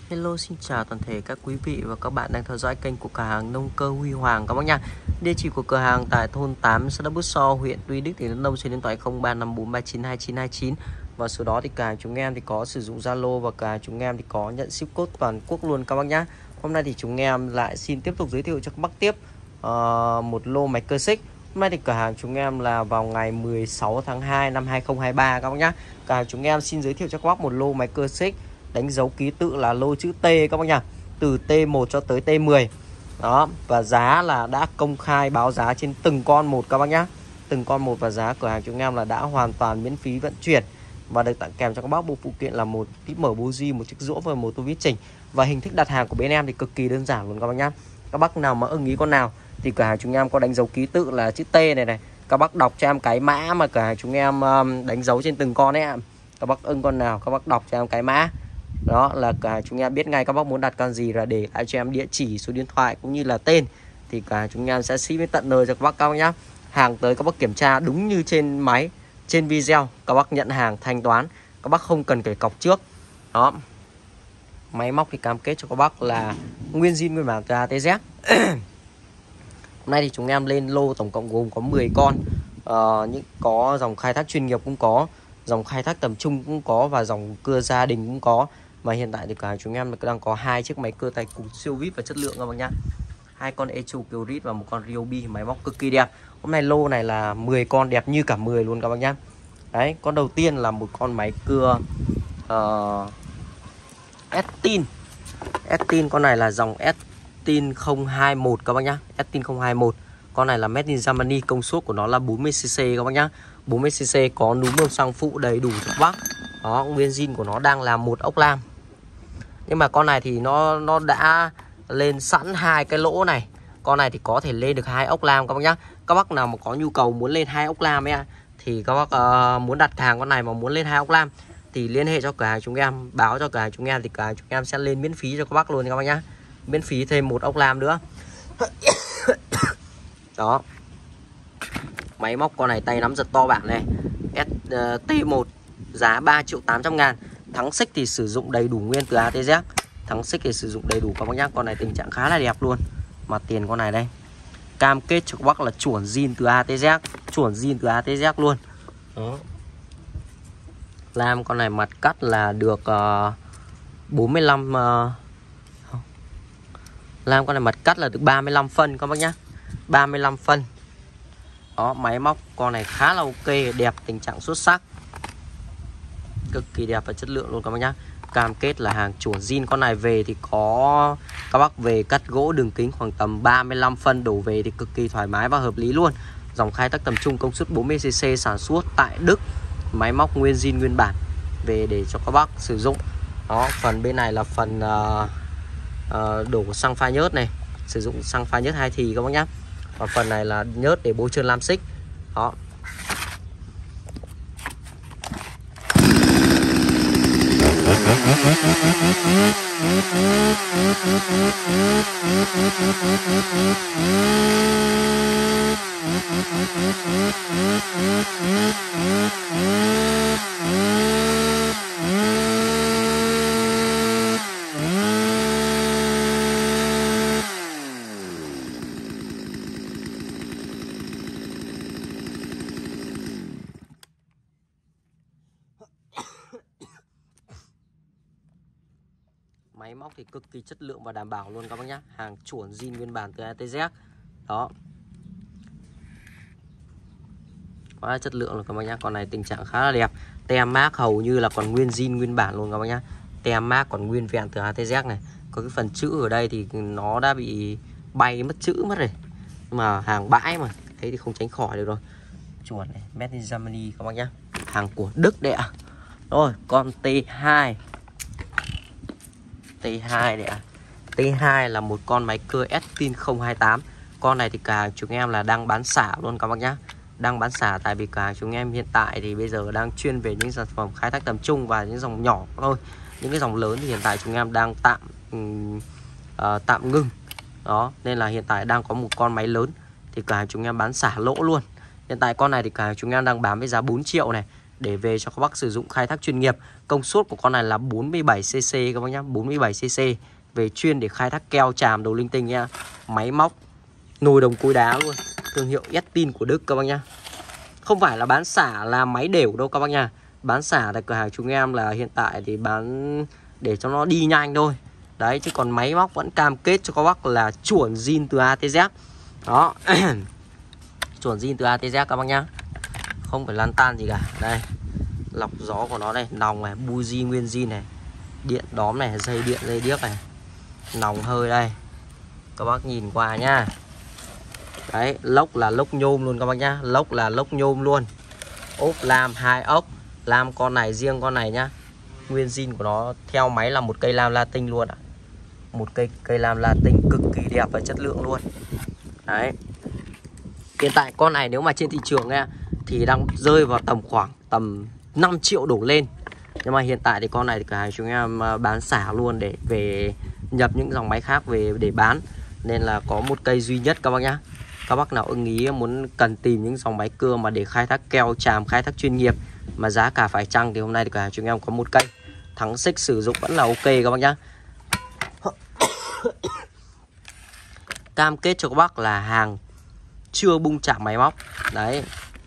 Hello, xin chào toàn thể các quý vị và các bạn đang theo dõi kênh của cửa hàng Nông Cơ Huy Hoàng các bác nha. Địa chỉ của cửa hàng tại thôn 8, xã Đắk Bút So, huyện Tuy Đức, tỉnh Đắk Nông, số điện thoại 0354392929. Và số đó thì cửa hàng chúng em thì có sử dụng Zalo và cửa hàng chúng em thì có nhận ship code toàn quốc luôn các bác nhá. Hôm nay thì chúng em lại xin tiếp tục giới thiệu cho các bác tiếp một lô máy cơ xích. Hôm nay thì cửa hàng chúng em là vào ngày 16 tháng 2 năm 2023 các bác nhá. Cửa hàng chúng em xin giới thiệu cho các bác một lô máy cơ xích đánh dấu ký tự là lô chữ T các bác nhá, từ T1 cho tới T10 đó, và giá là đã công khai báo giá trên từng con một các bác nhá, từng con một. Và giá cửa hàng chúng em là đã hoàn toàn miễn phí vận chuyển và được tặng kèm cho các bác bộ phụ kiện là một kíp mở buji, một chiếc rũa và một tô vít chỉnh. Và hình thức đặt hàng của bên em thì cực kỳ đơn giản luôn các bác nhá. Các bác nào mà ưng ý con nào thì cửa hàng chúng em có đánh dấu ký tự là chữ T này này, các bác đọc cho em cái mã mà cửa hàng chúng em đánh dấu trên từng con ấy ạ. Các bác ưng con nào các bác đọc cho em cái mã đó là cửa hàng chúng em biết ngay các bác muốn đặt con gì, là để lại cho em địa chỉ, số điện thoại cũng như là tên thì cửa hàng chúng em sẽ ship đến tận nơi cho các bác các bác nhá. Hàng tới các bác kiểm tra đúng như trên máy, trên video, các bác nhận hàng thanh toán, các bác không cần phải cọc trước đó. Máy móc thì cam kết cho các bác là nguyên zin nguyên bản từ A tới Z. Hôm nay thì chúng em lên lô tổng cộng gồm có 10 con, những có dòng khai thác chuyên nghiệp cũng có, dòng khai thác tầm trung cũng có và dòng cưa gia đình cũng có. Mà hiện tại thì cả chúng em đang có 2 chiếc máy cưa tay cụt siêu vip và chất lượng các bác nhá. 2 con Echo Kyrit và một con Ryobi, máy móc cực kỳ đẹp. Hôm nay lô này là 10 con đẹp như cả 10 luôn các bác nhá. Đấy, con đầu tiên là một con máy cưa Estin. Estin con này là dòng Estin 021 các bác nhá. Estin 021. Con này là made in Germany, công suất của nó là 40cc các bác nhá. 40cc có núm bơm xăng phụ đầy đủ cho các bác. Đó, nguyên zin của nó đang là một ốc lam. Nhưng mà con này thì nó đã lên sẵn 2 cái lỗ này. Con này thì có thể lên được 2 ốc lam các bác nhá. Các bác nào mà có nhu cầu muốn lên 2 ốc lam ấy thì các bác muốn đặt hàng con này mà muốn lên 2 ốc lam thì liên hệ cho cửa hàng chúng em, báo cho cửa hàng chúng em thì cửa hàng chúng em sẽ lên miễn phí cho các bác luôn các bác nhá. Miễn phí thêm một ốc lam nữa. Đó. Máy móc con này tay nắm giật to bản này. T1 giá 3.800.000. Thắng xích thì sử dụng đầy đủ nguyên từ A tới Z. Thắng xích thì sử dụng đầy đủ các bác nhá. Con này tình trạng khá là đẹp luôn. Mặt tiền con này đây, cam kết cho các bác là chuẩn zin từ A tới Z, chuẩn zin từ A tới Z luôn. Đó. Lam con này mặt cắt là được 45 Lam con này mặt cắt là được 35 phân các bác nhá. 35 phân. Đó, máy móc con này khá là ok, đẹp, tình trạng xuất sắc, cực kỳ đẹp và chất lượng luôn các bác nhá. Cam kết là hàng chuẩn zin. Con này về thì có các bác về cắt gỗ đường kính khoảng tầm 35 phân đổ về thì cực kỳ thoải mái và hợp lý luôn. Dòng khai thác tầm trung, công suất 40cc, sản xuất tại Đức, máy móc nguyên zin nguyên bản về để cho các bác sử dụng. Đó, phần bên này là phần đổ xăng pha nhớt này, sử dụng xăng pha nhớt 2 thì các bác nhá. Và phần này là nhớt để bôi trơn lam xích. Đó. Máy móc thì cực kỳ chất lượng và đảm bảo luôn các bác nhá. Hàng chuẩn zin nguyên bản từ A tới Z. Đó. Quá là chất lượng rồi các bác nhá. Con này tình trạng khá là đẹp. Tem mác hầu như là còn nguyên zin nguyên bản luôn các bác nhá. Tem mác còn nguyên vẹn từ A tới Z này. Có cái phần chữ ở đây thì nó đã bị bay mất chữ mất rồi. Nhưng mà hàng bãi mà, thế thì không tránh khỏi được rồi. Chuẩn này, made in Germany các bác nhá. Hàng của Đức đấy ạ. Rồi, con T2. T2 đấy ạ. T2 là một con máy cưa Estin 028. Con này thì cả chúng em là đang bán xả luôn các bác nhá. Đang bán xả tại vì cả chúng em hiện tại thì bây giờ đang chuyên về những sản phẩm khai thác tầm trung và những dòng nhỏ thôi. Những cái dòng lớn thì hiện tại chúng em đang tạm ngưng. Đó, nên là hiện tại đang có một con máy lớn thì cả chúng em bán xả lỗ luôn. Hiện tại con này thì cả chúng em đang bán với giá 4 triệu này. để về cho các bác sử dụng khai thác chuyên nghiệp. Công suất của con này là 47cc các bác nhá, 47cc, về chuyên để khai thác keo tràm đồ linh tinh nhá. Máy móc nồi đồng cối đá luôn, thương hiệu Estin của Đức các bác nhá. Không phải là bán xả là máy đều đâu các bác nha. Bán xả tại cửa hàng chúng em là hiện tại thì bán để cho nó đi nhanh thôi. Đấy, chứ còn máy móc vẫn cam kết cho các bác là chuẩn zin từ ATZ. Đó. Chuẩn zin từ ATZ các bác nhá. Không phải lăn tan gì cả. Đây, lọc gió của nó đây, nòng này, buji nguyên zin này, điện đóm này, dây điện, dây điếc này, nòng hơi đây. Các bác nhìn qua nhá. Đấy, lốc là lốc nhôm luôn các bác nhá. Lốc là lốc nhôm luôn. Ốp lam 2 ốc. Lam con này, riêng con này nhá, nguyên zin của nó theo máy là một cây lam latin luôn ạ. Một cây lam latin cực kỳ đẹp và chất lượng luôn. Đấy. Hiện tại con này nếu mà trên thị trường nha, thì đang rơi vào tầm khoảng tầm 5 triệu đổ lên. Nhưng mà hiện tại thì con này thì cửa hàng chúng em bán xả luôn để về nhập những dòng máy khác về để bán. Nên là có một cây duy nhất các bác nhá. Các bác nào ưng ý muốn cần tìm những dòng máy cưa mà để khai thác keo tràm, khai thác chuyên nghiệp mà giá cả phải chăng, thì hôm nay thì cửa hàng chúng em có một cây. Thắng xích sử dụng vẫn là ok các bác nhá. Cam kết cho các bác là hàng chưa bung chạm máy móc. Đấy.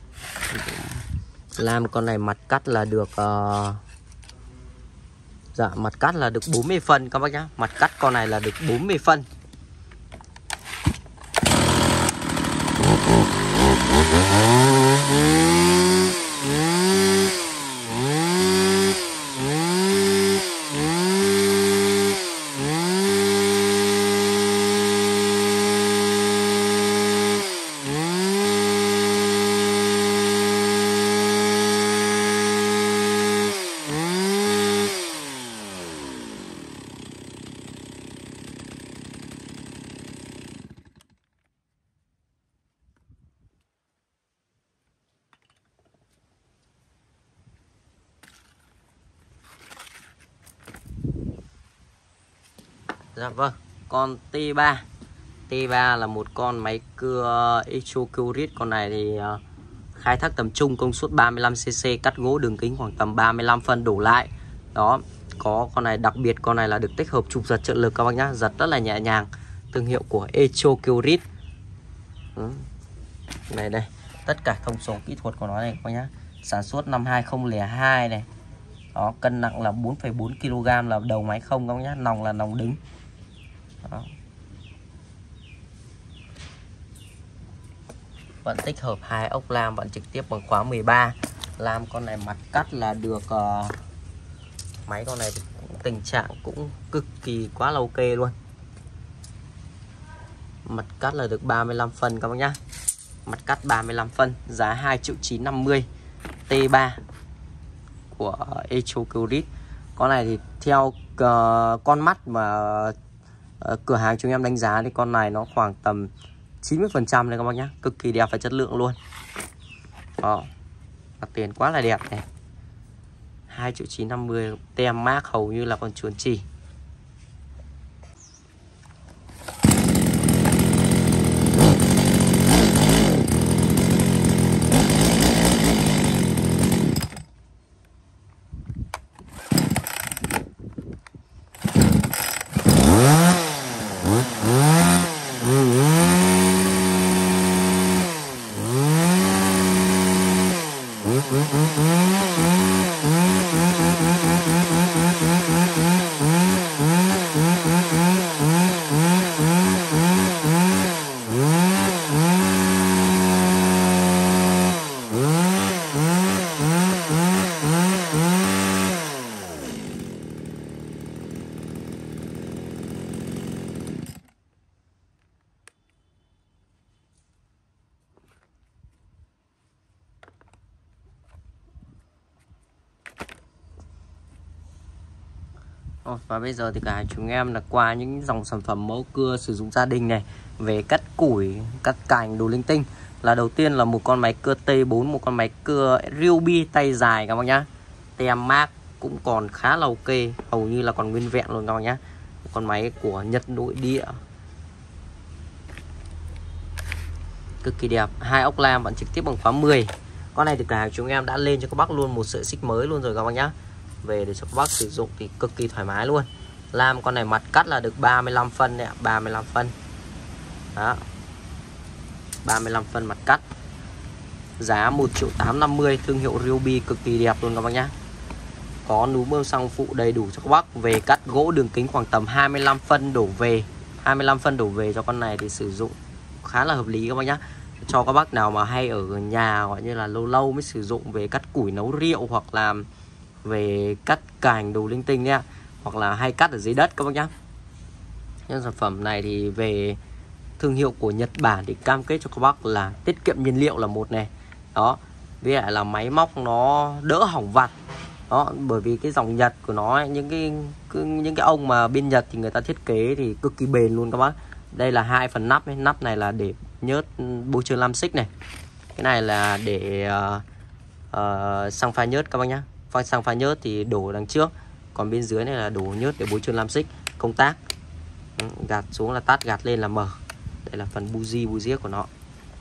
Làm con này mặt cắt là được dạ, mặt cắt là được 40 phân các bác nhá. Mặt cắt con này là được 40 phân. Dạ vâng, con T3. T3 là một con máy cưa Echocurit. Con này thì khai thác tầm trung, công suất 35cc, cắt gỗ đường kính khoảng tầm 35 phân đổ lại. Đó, có con này đặc biệt, con này là được tích hợp trục giật trợ lực các bác nhá, giật rất là nhẹ nhàng. Thương hiệu của Echocurit. Này đây, tất cả thông số kỹ thuật của nó này các bác nhá. Sản xuất năm 2002 này. Đó, cân nặng là 4,4 kg, là đầu máy không các bác nhá, nòng là nòng đứng. Đó. Vẫn tích hợp 2 ốc lam, vẫn trực tiếp bằng khóa 13. Lam con này mặt cắt là được máy con này tình trạng cũng cực kỳ quá là ok luôn. Mặt cắt là được 35 phân các bác nhá. Mặt cắt 35 phân, giá 2.950.000. T3 của Echocurit. Con này thì theo con mắt mà cửa hàng chúng em đánh giá thì con này nó khoảng tầm 90% này các bác nhá, cực kỳ đẹp và chất lượng luôn. Đó, mặt tiền quá là đẹp này. 2.950.000, tem mác hầu như là con chuồn chỉ. Và bây giờ thì cả chúng em là qua những dòng sản phẩm mẫu cưa sử dụng gia đình này, về cắt củi, cắt cành đồ linh tinh. Là đầu tiên là một con máy cưa T4, một con máy cưa Ryobi tay dài các bác nhá. Tem mác cũng còn khá là ok, hầu như là còn nguyên vẹn luôn các bác nhá. Một con máy của Nhật nội địa, cực kỳ đẹp. 2 ốc lam vẫn trực tiếp bằng khóa 10. Con này thì cửa hàng chúng em đã lên cho các bác luôn một sợi xích mới luôn rồi các bác nhá. Về để cho các bác sử dụng thì cực kỳ thoải mái luôn. Lam con này mặt cắt là được 35 phân đấy ạ, 35 phân. Đó. 35 phân mặt cắt. Giá 1.850.000, thương hiệu Ryobi cực kỳ đẹp luôn các bác nhá. Có núm bơm xăng phụ đầy đủ cho các bác. Về cắt gỗ đường kính khoảng tầm 25 phân đổ về. 25 phân đổ về cho con này thì sử dụng khá là hợp lý các bác nhá. Cho các bác nào mà hay ở nhà gọi như là lâu lâu mới sử dụng về cắt củi nấu rượu, hoặc là về cắt cành đồ linh tinh nha, hoặc là hay cắt ở dưới đất các bác nhá. Những sản phẩm này thì về thương hiệu của Nhật Bản thì cam kết cho các bác là tiết kiệm nhiên liệu là một này. Đó. Với lại là máy móc nó đỡ hỏng vặt. Đó, bởi vì cái dòng Nhật của nó ấy, những cái ông mà bên Nhật thì người ta thiết kế thì cực kỳ bền luôn các bác. Đây là 2 phần nắp ấy. Nắp này là để nhớt bôi trơn lam xích này. Cái này là để xăng pha nhớt các bác nhá. Xăng pha nhớt thì đổ đằng trước, còn bên dưới này là đổ nhớt để bôi trơn lam xích công tác. Gạt xuống là tắt, gạt lên là mở. Đây là phần bugie của nó.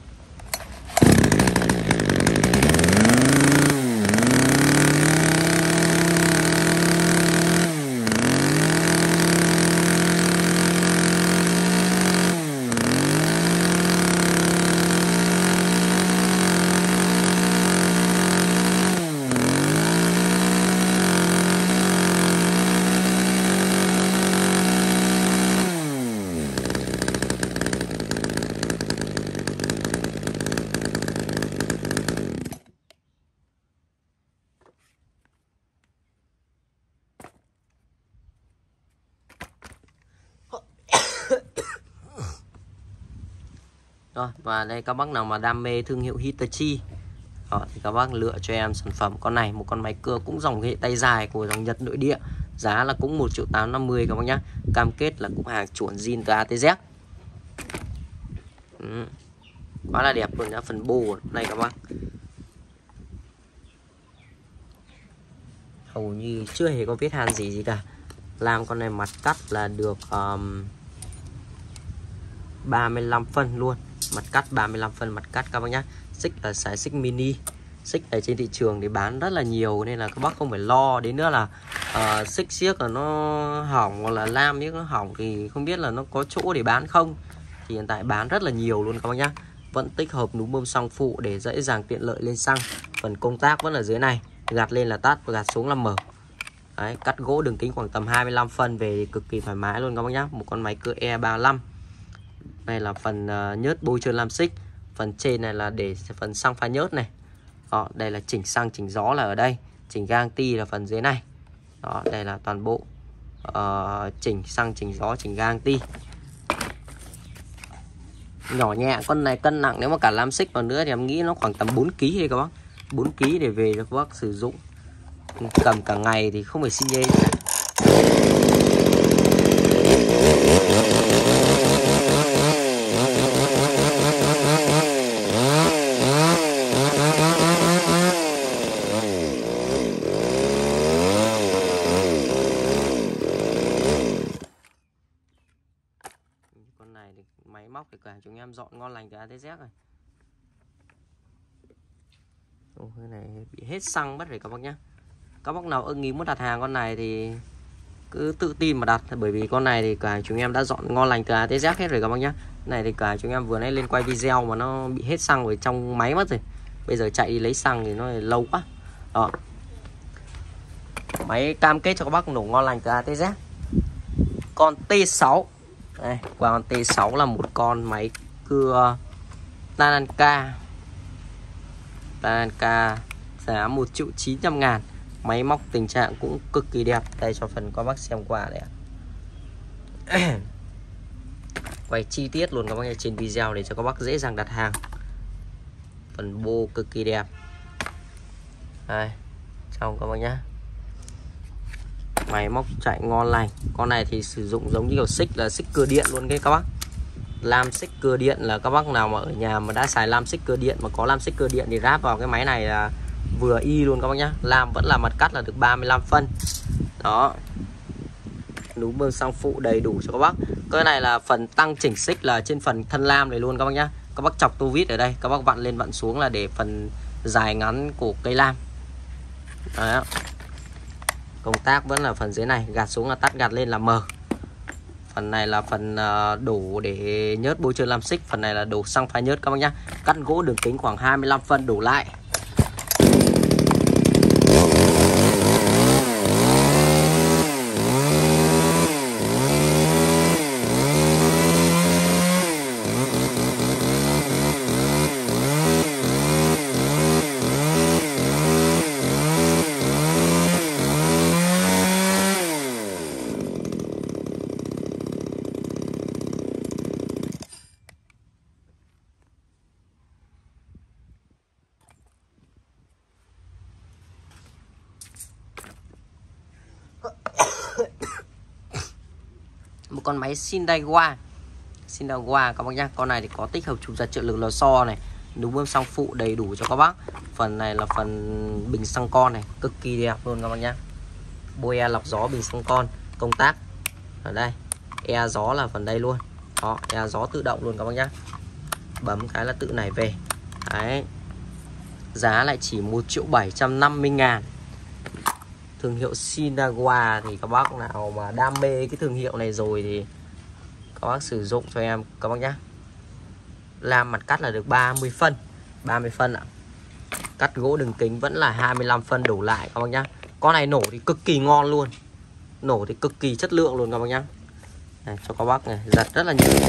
Rồi, và đây các bác nào mà đam mê thương hiệu Hitachi đó, thì các bác lựa cho em sản phẩm con này, một con máy cưa cũng dòng hệ tay dài của dòng Nhật nội địa. Giá là cũng 1.850.000 các bác nhá. Cam kết là cũng hàng chuẩn zin từ A tới Z. Quá là đẹp luôn nhá. Phần bô này các bác hầu như chưa hề có vết hàn gì cả. Làm con này mặt cắt là được 35 phân luôn. Mặt cắt 35 phân mặt cắt các bác nhá. Xích là xài xích mini. Xích này trên thị trường thì bán rất là nhiều, nên là các bác không phải lo đến nữa là xích xiếc là nó hỏng, hoặc là lam miếc nó hỏng thì không biết là nó có chỗ để bán không. Thì hiện tại bán rất là nhiều luôn các bác nhá. Vẫn tích hợp núm bơm xăng phụ để dễ dàng tiện lợi lên xăng. Phần công tác vẫn ở dưới này, gạt lên là tắt và gạt xuống là mở. Đấy, cắt gỗ đường kính khoảng tầm 25 phân về thì cực kỳ thoải mái luôn các bác nhá. Một con máy cưa E35. Đây là phần nhớt bôi trơn lam xích. Phần trên này là để phần xăng pha nhớt này. Đó, đây là chỉnh xăng chỉnh gió là ở đây. Chỉnh gang ti là phần dưới này. Đó, đây là toàn bộ chỉnh xăng chỉnh gió chỉnh gang ti. Nhỏ nhẹ, con này cân nặng nếu mà cả lam xích vào nữa thì em nghĩ nó khoảng tầm 4 kg thôi các bác. 4 kg để về cho các bác sử dụng. Cầm cả ngày thì không phải xi nhê. Con này thì máy móc thì cả chúng em dọn ngon lành từ A tới Z rồi. Cái này bị hết xăng mất rồi các bác nhá. Các bác nào ưng ý muốn đặt hàng con này thì cứ tự tin mà đặt, bởi vì con này thì cả chúng em đã dọn ngon lành từ A tới Z hết rồi các bác nhá. Này thì cả chúng em vừa nãy lên quay video mà nó bị hết xăng ở trong máy mất rồi. Bây giờ chạy đi lấy xăng thì nó lâu quá. Đó. Máy cam kết cho các bác nổ ngon lành từ A tới Z. Con T6. Đây, con T6 là một con máy cưa Tanaka. Tanaka giá 1.900.000. Máy móc tình trạng cũng cực kỳ đẹp. Đây cho phần các bác xem qua đây ạ. Quay chi tiết luôn các bác trên video để cho các bác dễ dàng đặt hàng. Phần bô cực kỳ đẹp. Đây, trong các bác nhá. Máy móc chạy ngon lành. Con này thì sử dụng giống như kiểu xích là xích cưa điện luôn đấy các bác. Lam xích cưa điện là các bác nào mà ở nhà mà đã xài lam xích cưa điện, mà có lam xích cưa điện thì ráp vào cái máy này là vừa y luôn các bác nhá. Lam vẫn là mặt cắt là được 35 phân. Đó. Núm bơm xăng phụ đầy đủ cho các bác. Cái này là phần tăng chỉnh xích là trên phần thân lam này luôn các bác nhá. Các bác chọc tô vít ở đây, các bác vặn lên vặn xuống là để phần dài ngắn của cây lam. Đấy. Công tác vẫn là phần dưới này, gạt xuống là tắt, gạt lên là mở. Phần này là phần đổ để nhớt bôi trơn lam xích, phần này là đổ xăng pha nhớt các bác nhá. Cắt gỗ đường kính khoảng 25 phân đổ lại. Một con máy Shindawa các bác nhá. Con này thì có tích hợp trục giật trợ lực lò xo này, núm bơm xăng phụ đầy đủ cho các bác. Phần này là phần bình xăng con này, cực kỳ đẹp luôn các bác nhá. Bôi lọc gió bình xăng con. Công tác ở đây, gió là phần đây luôn. Đó, gió tự động luôn các bác nhá. Bấm cái là tự nảy về. Đấy. Giá lại chỉ 1.750.000. Thương hiệu Shindawa thì các bác nào mà đam mê cái thương hiệu này rồi thì các bác sử dụng cho em các bác nhá. Làm mặt cắt là được 30 phân. 30 phân ạ. Cắt gỗ đường kính vẫn là 25 phân đổ lại các bác nhá. Con này nổ thì cực kỳ ngon luôn. Nổ thì cực kỳ chất lượng luôn các bác nhá. Này, cho các bác này, giật rất là nhiều.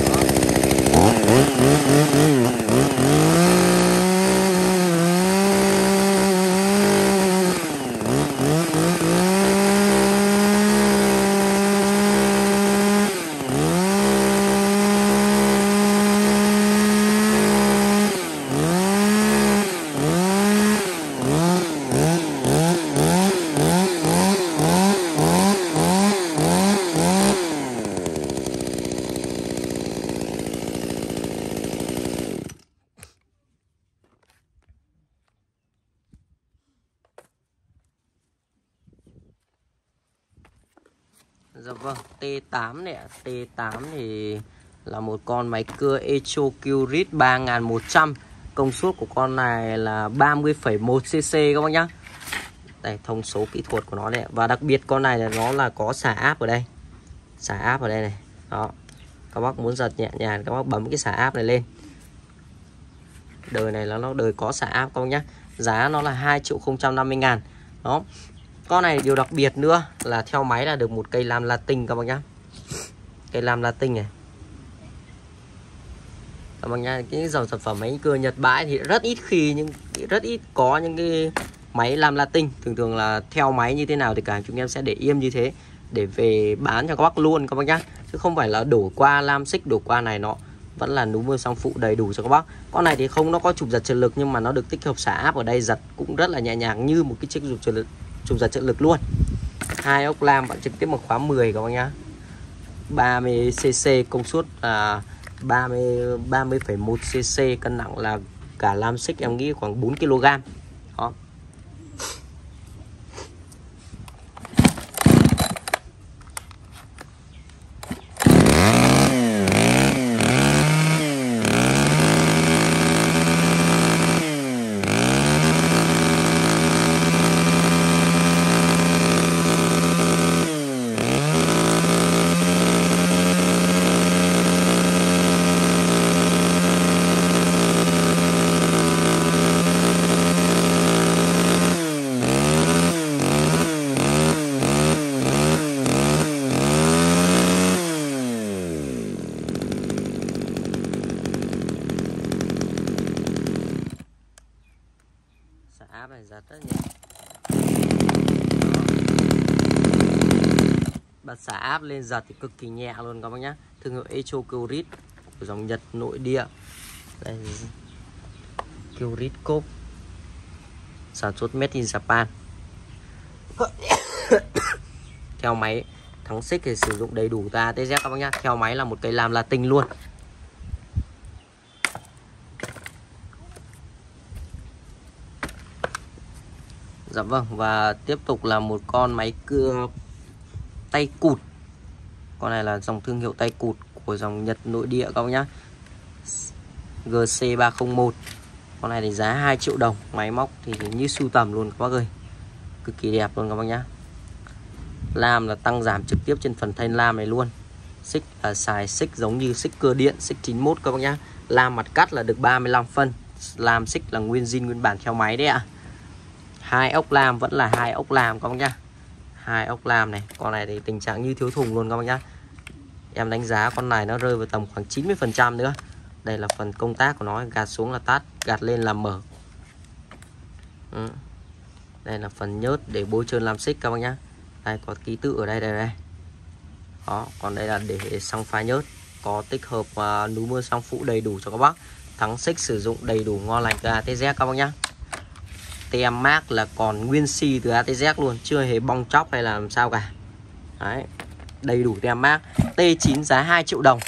Dạ vâng, T8 này, T8 thì là một con máy cưa Echo Qrit 3100. Công suất của con này là 30,1 cc các bác nhá. Đây, thông số kỹ thuật của nó này. Và đặc biệt con này là nó là có xả áp ở đây. Xả áp ở đây này. Đó. Các bác muốn giật nhẹ nhàng các bác bấm cái xả áp này lên. Đời này là nó đời có xả áp các bác nhá. Giá nó là 2.050.000. Đó. Con này điều đặc biệt nữa là theo máy là được một cây lam Latin các bác nhá. Cây lam Latin này. Các bác nhá, cái dòng sản phẩm máy cưa Nhật bãi thì rất ít có những cái máy lam Latin. Thường là theo máy như thế nào thì cả chúng em sẽ để im như thế để về bán cho các bác luôn các bác nhá. Chứ không phải là đổ qua lam xích, đổ qua này nọ. Vẫn là núm bơm xăng phụ đầy đủ cho các bác. Con này thì không nó có trục giật trợ lực nhưng mà nó được tích hợp xả áp ở đây, giật cũng rất là nhẹ nhàng như một cái chiếc trục giật trợ lực luôn. Hai ốc lam bạn trực tiếp một khóa 10 các bác nhá. 30cc, công suất là 30,1 cc, cân nặng là cả lam xích em nghĩ khoảng 4 kg. Đó. Áp này giật rất nhẹ. Bật xả áp lên giật thì cực kỳ nhẹ luôn các bác nhá. Thương hiệu Echo Qrit của dòng Nhật nội địa. Đây, Qrit Corp, sản xuất made in Japan. Theo máy thắng xích thì sử dụng đầy đủ ATZ các bác nhá. Theo máy là một cây lam Latin luôn. Dạ vâng, và tiếp tục là một con máy cưa tay cụt. Con này là dòng thương hiệu tay cụt của dòng Nhật nội địa các bác nhá. GC301. Con này thì giá 2 triệu đồng. Máy móc thì như sưu tầm luôn các bác ơi, cực kỳ đẹp luôn các bác nhá. Lam là tăng giảm trực tiếp trên phần thanh lam này luôn. Xích là xài xích giống như xích cơ điện, xích 91 các bác nhá. Lam mặt cắt là được 35 phân. Lam xích là nguyên zin nguyên bản theo máy đấy ạ. Hai ốc lam vẫn là hai ốc lam các bác nhá. Hai ốc lam này. Con này thì tình trạng như thiếu thùng luôn các bác nhá. Em đánh giá con này nó rơi vào tầm khoảng 90% nữa. Đây là phần công tác của nó, gạt xuống là tắt, gạt lên là mở. Đây là phần nhớt để bôi trơn lam xích các bác nhá. Đây có ký tự ở đây đây. Đó, còn đây là để xăng pha nhớt, có tích hợp núi mưa xăng phụ đầy đủ cho các bác. Thắng xích sử dụng đầy đủ ngon lành từ ATZ các bác nhá. Tem mác là còn nguyên si từ ATZ luôn, chưa hề bong chóc hay là làm sao cả. Đấy, đầy đủ tem mác. T9 giá 2 triệu đồng.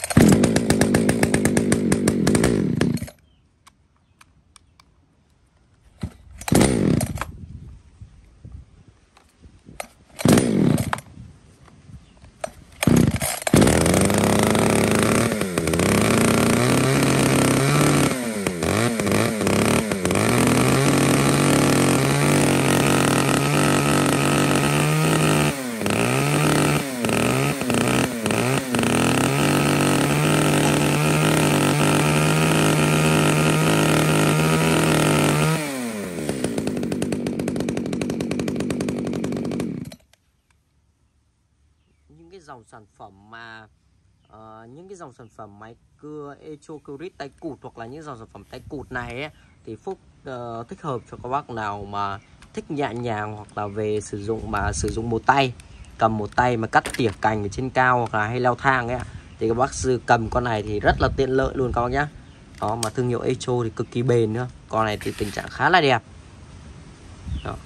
Dòng sản phẩm mà những cái dòng sản phẩm máy cưa Echocurit tay cụt hoặc là những dòng sản phẩm tay cụt này ấy, thì Phúc thích hợp cho các bác nào mà thích nhẹ nhàng hoặc là về sử dụng một tay, cầm một tay mà cắt tỉa cành ở trên cao hoặc là hay leo thang ấy, thì các bác sư cầm con này thì rất là tiện lợi luôn các bác nhá. Đó, mà thương hiệu Echo thì cực kỳ bền nữa. Con này thì tình trạng khá là đẹp. Đó.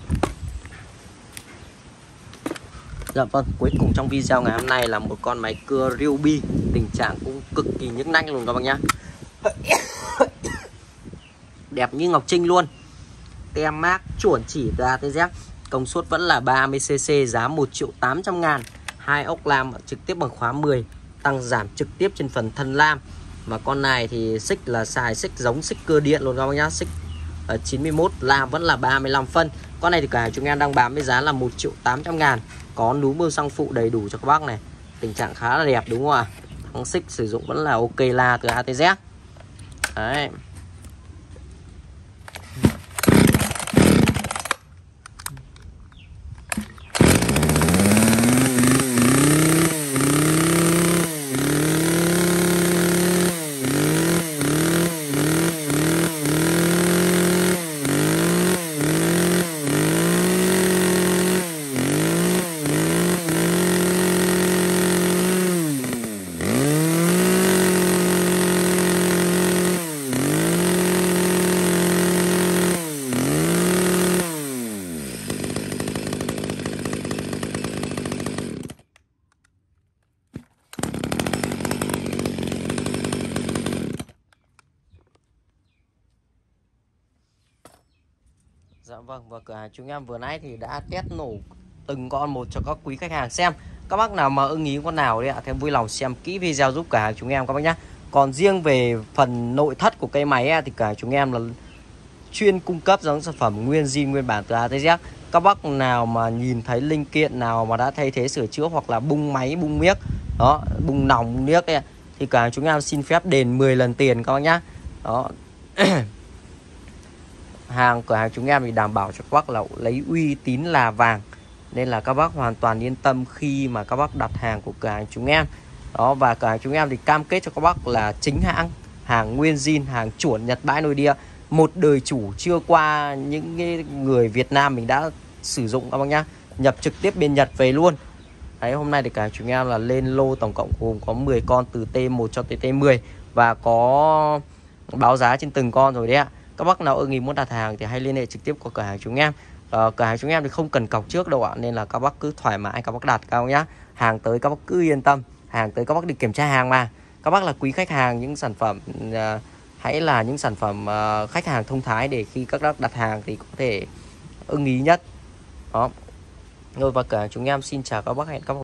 Dạ vâng, cuối cùng trong video ngày hôm nay là một con máy cưa Ryobi, tình trạng cũng cực kỳ nhức nách luôn các bác nhá. Đẹp như ngọc trinh luôn. Tem mác chuẩn chỉ từ ATZ, công suất vẫn là 30cc, giá 1.800.000. Hai ốc lam trực tiếp bằng khóa 10, tăng giảm trực tiếp trên phần thân lam. Mà con này thì xích là xài xích giống xích cơ điện luôn các bác nhá, xích 91, lam vẫn là 35 phân. Con này thì cả chúng em đang bán với giá là 1.800.000. Có núi mưa xăng phụ đầy đủ cho các bác này. Tình trạng khá là đẹp đúng không ạ? Thắng xích sử dụng vẫn là ok la từ ATZ. Đấy. Dạ vâng, và cửa hàng chúng em vừa nãy thì đã test nổ từng con một cho các quý khách hàng xem. Các bác nào mà ưng ý con nào đấy ạ, thì vui lòng xem kỹ video giúp cửa hàng chúng em các bác nhé. Còn riêng về phần nội thất của cây máy thì cửa hàng chúng em là chuyên cung cấp giống sản phẩm nguyên zin nguyên bản từ ATZ. Các bác nào mà nhìn thấy linh kiện nào mà đã thay thế sửa chữa hoặc là bung máy, bung miếc, đó, bung nòng, bung niếc ấy, thì cửa hàng chúng em xin phép đền 10 lần tiền các bác nhá. Đó. Hàng cửa hàng chúng em thì đảm bảo cho các bác là lấy uy tín là vàng, nên là các bác hoàn toàn yên tâm khi mà các bác đặt hàng của cửa hàng chúng em. Đó, và cửa hàng chúng em thì cam kết cho các bác là chính hãng, hàng nguyên zin, hàng chuẩn Nhật bãi nội địa, một đời chủ chưa qua những người Việt Nam mình đã sử dụng các bác nhá, nhập trực tiếp bên Nhật về luôn. Đấy, hôm nay thì cả chúng em là lên lô tổng cộng gồm có 10 con từ T1 cho tới T10 và có báo giá trên từng con rồi đấy ạ. Các bác nào ưng ý muốn đặt hàng thì hãy liên hệ trực tiếp qua cửa hàng chúng em. Cửa hàng chúng em thì không cần cọc trước đâu ạ, nên là các bác cứ thoải mái các bác đặt các bác nhá. Hàng tới các bác cứ yên tâm, hàng tới các bác được kiểm tra hàng mà. Các bác là quý khách hàng, những sản phẩm hãy là những sản phẩm khách hàng thông thái để khi các bác đặt hàng thì có thể ưng ý nhất. Đó. Rồi, và cửa hàng chúng em xin chào các bác, hẹn các bác